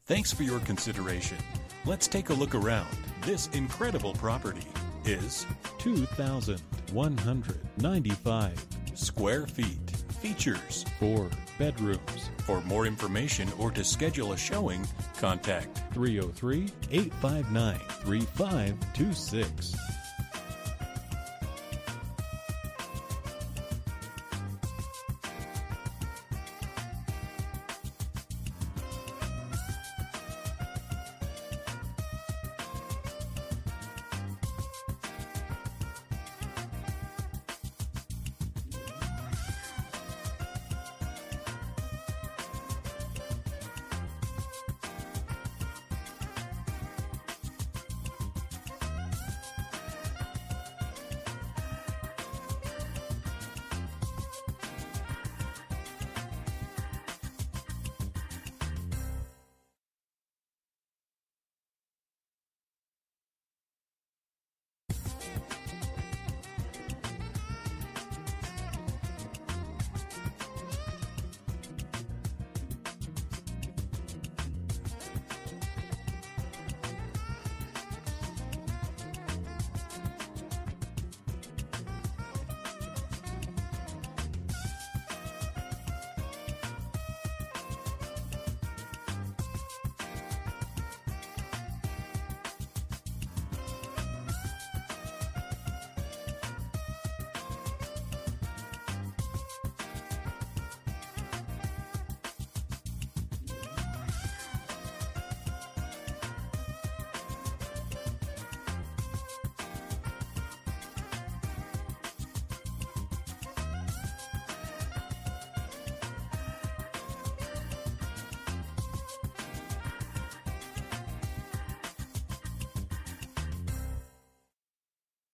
Thanks for your consideration. Let's take a look around. This incredible property is 2,195 square feet. Features 4 bedrooms. For more information or to schedule a showing, contact 303-859-3526.